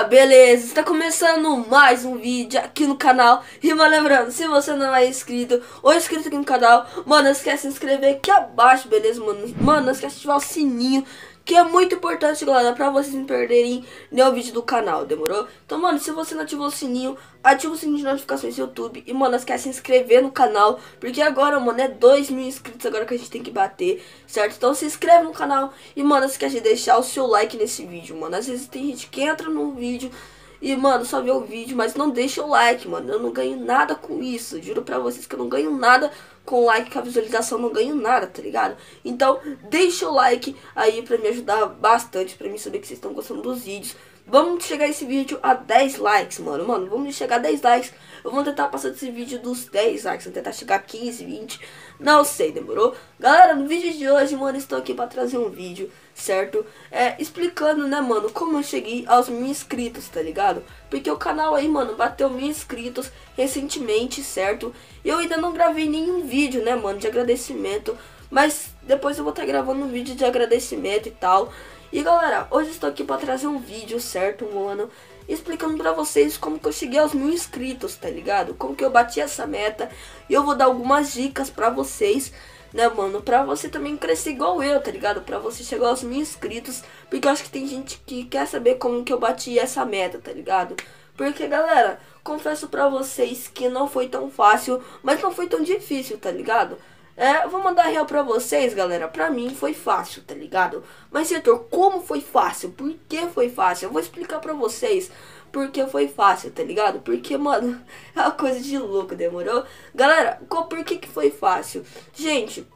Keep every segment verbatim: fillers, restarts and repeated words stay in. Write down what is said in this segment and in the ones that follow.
beleza? Está começando mais um vídeo aqui no canal. E, mano, lembrando, se você não é inscrito ou inscrito aqui no canal, mano, não esquece de se inscrever aqui abaixo, beleza, mano? Mano, não esquece de ativar o sininho, que é muito importante, galera, pra vocês não perderem nenhum vídeo do canal, demorou? Então, mano, se você não ativou o sininho, ativa o sininho de notificações do YouTube. E, mano, não esquece de se inscrever no canal, porque agora, mano, é dois mil inscritos agora que a gente tem que bater, certo? Então se inscreve no canal e, mano, não esquece de deixar o seu like nesse vídeo, mano. Às vezes tem gente que entra no vídeo e, mano, só vê o vídeo, mas não deixa o like, mano. Eu não ganho nada com isso. Juro pra vocês que eu não ganho nada com o like, com a visualização, não ganho nada, tá ligado? Então, deixa o like aí pra me ajudar bastante, pra mim saber que vocês estão gostando dos vídeos. Vamos chegar esse vídeo a dez likes, mano. Mano, vamos chegar a dez likes. Eu vou tentar passar desse vídeo dos dez likes. Vou tentar chegar a quinze, vinte. Não sei, demorou? Galera, no vídeo de hoje, mano, estou aqui pra trazer um vídeo, certo? É, explicando, né, mano, como eu cheguei aos mil inscritos, tá ligado? Porque o canal aí, mano, bateu mil inscritos recentemente, certo? E eu ainda não gravei nenhum vídeo, né, mano, de agradecimento. Mas depois eu vou estar gravando um vídeo de agradecimento e tal. E galera, hoje estou aqui para trazer um vídeo, certo, mano, explicando pra vocês como que eu cheguei aos mil inscritos, tá ligado? Como que eu bati essa meta. E eu vou dar algumas dicas pra vocês, né, mano, pra você também crescer igual eu, tá ligado? Pra você chegar aos mil inscritos, porque eu acho que tem gente que quer saber como que eu bati essa meta, tá ligado? Porque, galera, confesso pra vocês que não foi tão fácil, mas não foi tão difícil, tá ligado? É, vou mandar real pra vocês, galera. Pra mim foi fácil, tá ligado? Mas, Heitor, como foi fácil? Por que foi fácil? Eu vou explicar pra vocês porque foi fácil, tá ligado? Porque, mano, é uma coisa de louco, demorou? Galera, qual, por que que foi fácil? Gente,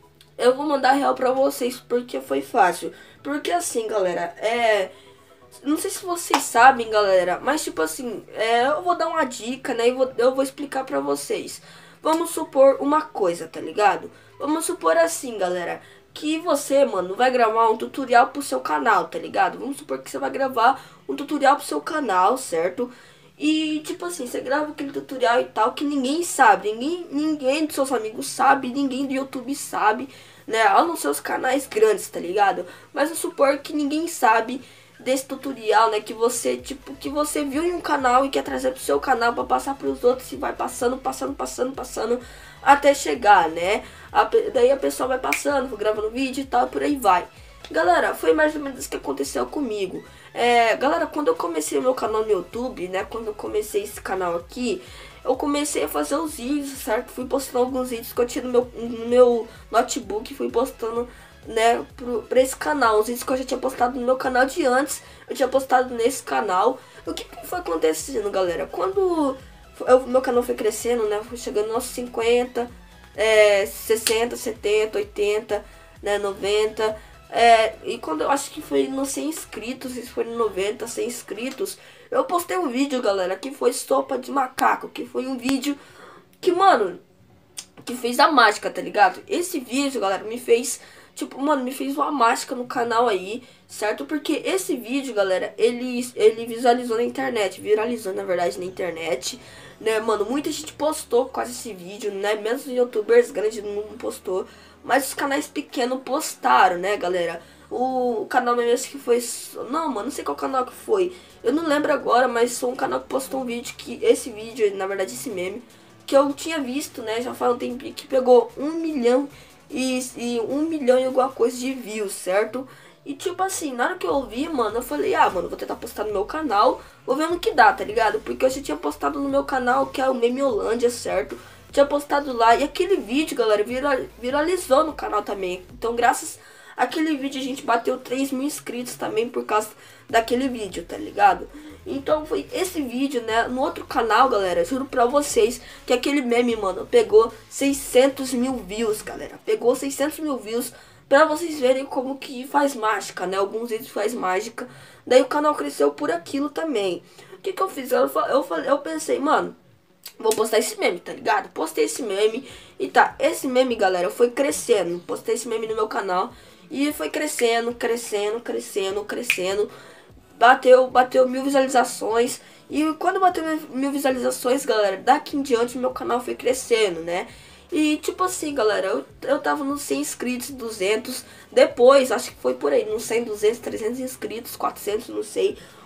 eu vou mandar real pra vocês porque foi fácil. Porque assim, galera, é... não sei se vocês sabem, galera, mas tipo assim, é, eu vou dar uma dica, né? E vou, eu vou explicar pra vocês. Vamos supor uma coisa, tá ligado? Vamos supor assim, galera, que você, mano, vai gravar um tutorial pro seu canal, tá ligado? Vamos supor que você vai gravar um tutorial pro seu canal, certo? E, tipo assim, você grava aquele tutorial e tal que ninguém sabe, ninguém, ninguém dos seus amigos sabe, ninguém do YouTube sabe, né? A não ser os canais grandes, tá ligado? Mas vamos supor que ninguém sabe desse tutorial, né, que você, tipo, que você viu em um canal e quer trazer pro seu canal pra passar pros outros e vai passando, passando, passando, passando, até chegar, né, a, daí a pessoa vai passando, gravando vídeo e tal, por aí vai. Galera, foi mais ou menos isso que aconteceu comigo. É, galera, quando eu comecei o meu canal no YouTube, né, quando eu comecei esse canal aqui, eu comecei a fazer os vídeos, certo, fui postando alguns vídeos que eu tinha no meu, no meu notebook, fui postando, né, pro, pra esse canal, os vídeos que eu já tinha postado no meu canal de antes, eu tinha postado nesse canal. O que, que foi acontecendo, galera? Quando o meu canal foi crescendo, né, foi chegando aos cinquenta, é, sessenta, setenta, oitenta, né, noventa, é, e quando eu acho que foi nos cem inscritos, se foi no noventa, cem inscritos, eu postei um vídeo, galera, que foi sopa de macaco, que foi um vídeo que, mano, que fez a mágica, tá ligado? Esse vídeo, galera, me fez... tipo, mano, me fez uma mágica no canal aí, certo? Porque esse vídeo, galera, ele, ele visualizou na internet, viralizou, na verdade, na internet, né, mano? Muita gente postou quase esse vídeo, né? Mesmo os youtubers grandes não postou, mas os canais pequenos postaram, né, galera? O, o canal mesmo que foi... não, mano, não sei qual canal que foi. Eu não lembro agora, mas foi um canal que postou um vídeo que... esse vídeo, na verdade, esse meme, que eu tinha visto, né? Já faz um tempo que pegou um milhão... E, e um milhão e alguma coisa de views, certo? E tipo assim, na hora que eu ouvi, mano, eu falei, ah, mano, vou tentar postar no meu canal, vou ver no que dá, tá ligado? Porque eu já tinha postado no meu canal, que é o Memeolândia, certo? Tinha postado lá, e aquele vídeo, galera, vira, viralizou no canal também. Então, graças àquele vídeo, a gente bateu três mil inscritos também por causa daquele vídeo, tá ligado? Então foi esse vídeo, né, no outro canal, galera, juro pra vocês que aquele meme, mano, pegou seiscentos mil views, galera. Pegou seiscentos mil views, pra vocês verem como que faz mágica, né, alguns vídeos faz mágica. Daí o canal cresceu por aquilo também. O que que eu fiz? Eu, eu, eu pensei, mano, vou postar esse meme, tá ligado? Postei esse meme e tá, esse meme, galera, foi crescendo. Postei esse meme no meu canal e foi crescendo, crescendo, crescendo, crescendo. Bateu, bateu mil visualizações. E quando bateu mil visualizações, galera, daqui em diante meu canal foi crescendo, né? E tipo assim, galera, eu, eu tava nos cem inscritos, duzentos. Depois, acho que foi por aí, nos cem, duzentos, trezentos inscritos, quatrocentos, não sei.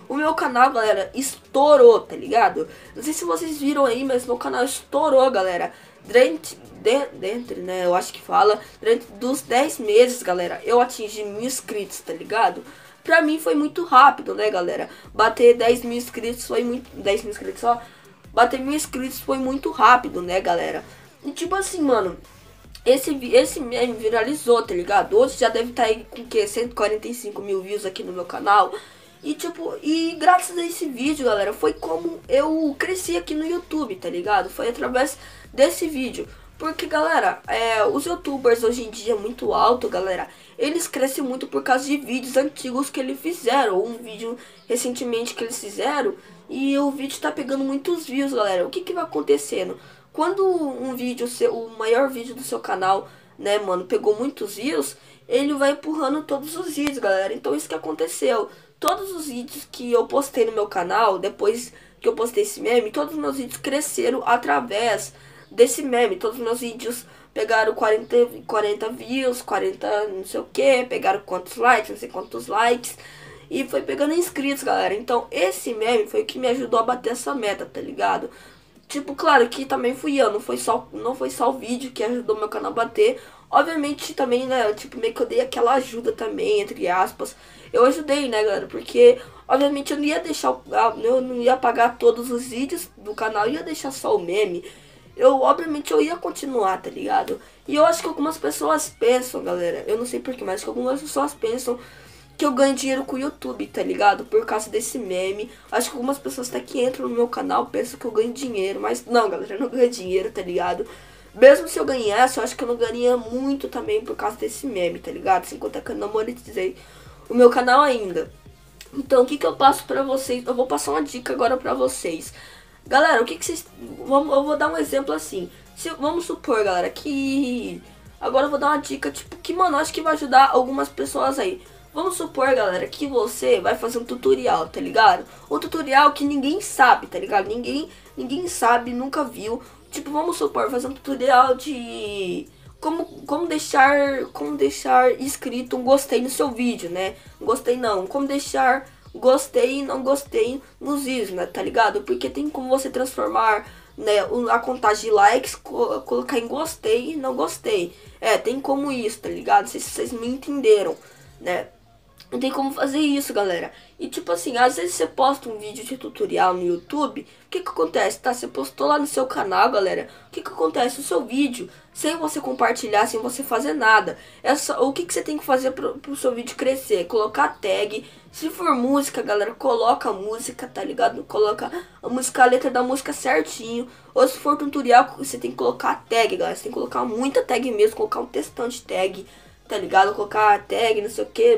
o meu canal, galera, estourou, tá ligado? Não sei se vocês viram aí, mas meu canal estourou, galera. Durante, de, dentro, né, eu acho que fala, durante dos dez meses, galera, eu atingi mil inscritos, tá ligado? Pra mim foi muito rápido, né, galera? Bater dez mil inscritos foi muito... dez mil inscritos só? Bater mil inscritos foi muito rápido, né, galera? E tipo assim, mano, esse, esse meme viralizou, tá ligado? Hoje já deve estar aí com o que? cento e quarenta e cinco mil views aqui no meu canal. E tipo, e graças a esse vídeo, galera, foi como eu cresci aqui no YouTube, tá ligado? Foi através desse vídeo. Porque, galera, é, os youtubers hoje em dia muito alto, galera, eles crescem muito por causa de vídeos antigos que eles fizeram. Ou um vídeo recentemente que eles fizeram e o vídeo tá pegando muitos views, galera. O que que vai acontecendo? Quando um vídeo, seu, o maior vídeo do seu canal, né, mano, pegou muitos views, ele vai empurrando todos os vídeos, galera. Então isso que aconteceu. Todos os vídeos que eu postei no meu canal, depois que eu postei esse meme, todos os meus vídeos cresceram através desse meme. Todos os meus vídeos pegaram quarenta, quarenta views, quarenta não sei o que, pegaram quantos likes, não sei quantos likes. E foi pegando inscritos, galera. Então esse meme foi o que me ajudou a bater essa meta, tá ligado? Tipo, claro que também fui eu, não foi só, não foi só o vídeo que ajudou meu canal a bater. Obviamente também, né, eu, tipo, meio que eu dei aquela ajuda também, entre aspas. Eu ajudei, né, galera, porque obviamente eu não ia deixar, eu não ia apagar todos os vídeos do canal, eu ia deixar só o meme. Eu, obviamente, eu ia continuar, tá ligado? E eu acho que algumas pessoas pensam, galera, eu não sei porquê, mas que algumas pessoas pensam que eu ganho dinheiro com o YouTube, tá ligado? Por causa desse meme. Acho que algumas pessoas até que entram no meu canal pensam que eu ganho dinheiro, mas não, galera, eu não ganho dinheiro, tá ligado? Mesmo se eu ganhasse, eu acho que eu não ganharia muito também por causa desse meme, tá ligado? Sem contar que eu não monetizei o meu canal ainda. Então, o que que eu passo pra vocês? Eu vou passar uma dica agora pra vocês. Galera, o que que vocês... Vamos, eu vou dar um exemplo assim. Se, vamos supor, galera, que... Agora eu vou dar uma dica, tipo, que, mano, eu acho que vai ajudar algumas pessoas aí. Vamos supor, galera, que você vai fazer um tutorial, tá ligado? Um tutorial que ninguém sabe, tá ligado? Ninguém, ninguém sabe, nunca viu. Tipo, vamos supor, fazer um tutorial de... Como, como deixar como deixar escrito um gostei no seu vídeo, né? Gostei não, como deixar gostei e não gostei nos vídeos, né? Tá ligado? Porque tem como você transformar, né, a contagem de likes, co colocar em gostei e não gostei. É, tem como isso, tá ligado? Não sei se vocês me entenderam, né? Não tem como fazer isso, galera. E tipo assim, às vezes você posta um vídeo de tutorial no YouTube. O que que acontece, tá? Você postou lá no seu canal, galera. O que que acontece? O seu vídeo, sem você compartilhar, sem você fazer nada. É só, o que que você tem que fazer pro, pro seu vídeo crescer? Colocar tag. Se for música, galera, coloca a música, tá ligado? Coloca a música, a letra da música certinho. Ou se for tutorial, você tem que colocar tag, galera. Você tem que colocar muita tag mesmo, colocar um textão de tag, tá ligado? Colocar tag, não sei o que,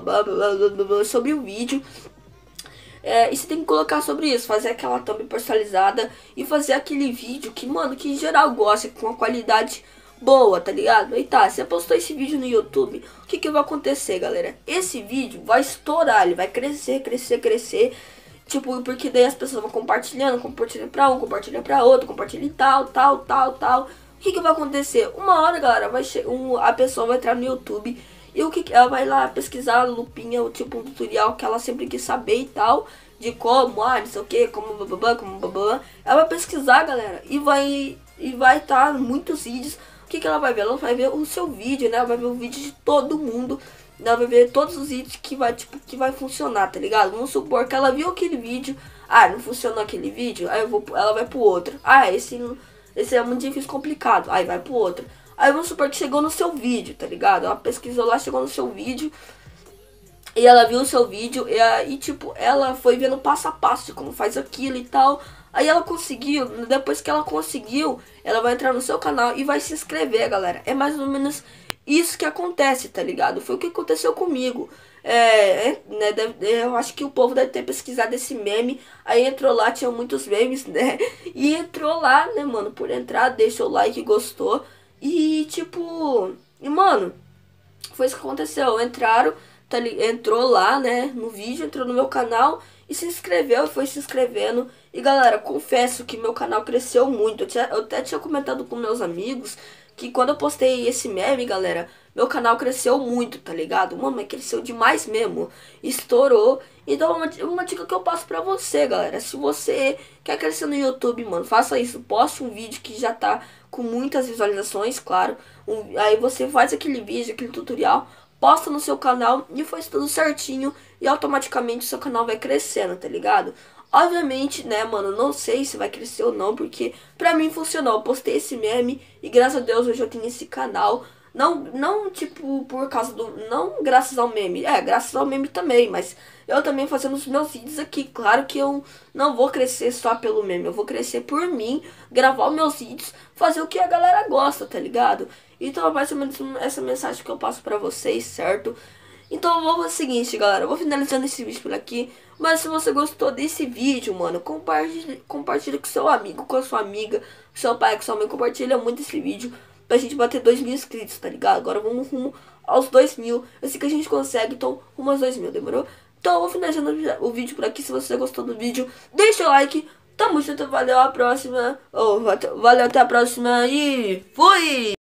sobre o vídeo. É, e você tem que colocar sobre isso, fazer aquela thumb personalizada e fazer aquele vídeo que, mano, que em geral gosta, com uma qualidade boa, tá ligado? E tá, você postou esse vídeo no YouTube, o que que vai acontecer, galera? Esse vídeo vai estourar, ele vai crescer, crescer, crescer. Tipo, porque daí as pessoas vão compartilhando, compartilhando pra um, compartilhando pra outro, compartilhando tal, tal, tal, tal. O que que vai acontecher? Uma hora, galera, vai um, a pessoa vai entrar no YouTube e o que, que ela vai lá pesquisar a lupinha, o tipo um tutorial que ela sempre quis saber e tal, de como, ah, não sei o que, como bababá, como bababá. Ela vai pesquisar, galera, e vai e vai estar tá muitos vídeos. O que que ela vai ver? Ela vai ver o seu vídeo, né? Ela vai ver o vídeo de todo mundo. Ela vai ver todos os vídeos que vai, tipo, que vai funcionar, tá ligado? Vamos supor que ela viu aquele vídeo, ah, não funcionou aquele vídeo, aí eu vou, ela vai pro outro. Ah, esse não... Esse é muito difícil, complicado. Aí vai pro outro. Aí vamos supor que chegou no seu vídeo, tá ligado? Ela pesquisou lá, chegou no seu vídeo. E ela viu o seu vídeo. E aí, tipo, ela foi vendo passo a passo de como faz aquilo e tal. Aí ela conseguiu. Depois que ela conseguiu, ela vai entrar no seu canal e vai se inscrever, galera. É mais ou menos isso que acontece, tá ligado? Foi o que aconteceu comigo. É, é, né, deve, eu acho que o povo deve ter pesquisado esse meme. Aí entrou lá, tinha muitos memes, né? E entrou lá, né, mano, por entrar, deixou o like, gostou. E tipo, e mano, foi isso que aconteceu. Entraram, tá, entrou lá, né, no vídeo, entrou no meu canal e se inscreveu, foi se inscrevendo. E galera, confesso que meu canal cresceu muito. Eu, tinha, eu até tinha comentado com meus amigos que quando eu postei esse meme, galera, meu canal cresceu muito, tá ligado? Mano, mas cresceu demais mesmo. Estourou. Então, uma, uma dica que eu passo pra você, galera. Se você quer crescer no YouTube, mano, faça isso. Poste um vídeo que já tá com muitas visualizações, claro. Um, aí você faz aquele vídeo, aquele tutorial, posta no seu canal e faz tudo certinho. E automaticamente o seu canal vai crescendo, tá ligado? Obviamente, né, mano, não sei se vai crescer ou não, porque pra mim funcionou. Eu postei esse meme e graças a Deus hoje eu tenho esse canal. Não, não, tipo, por causa do... Não graças ao meme. É, graças ao meme também, mas eu também fazendo os meus vídeos aqui. Claro que eu não vou crescer só pelo meme. Eu vou crescer por mim, gravar os meus vídeos, fazer o que a galera gosta, tá ligado? Então é mais ou menos essa mensagem que eu passo pra vocês, certo? Então vamos fazer o seguinte, galera. Eu vou finalizando esse vídeo por aqui. Mas se você gostou desse vídeo, mano, compartilhe, compartilhe com seu amigo, com a sua amiga, com seu pai, com sua mãe. Compartilha muito esse vídeo pra gente bater dois mil inscritos, tá ligado? Agora vamos rumo aos dois mil. Eu sei que a gente consegue, então rumo aos dois mil, demorou? Então eu vou finalizando o vídeo por aqui. Se você gostou do vídeo, deixa o like. Tamo junto, valeu, a próxima. Oh, valeu, até a próxima e fui!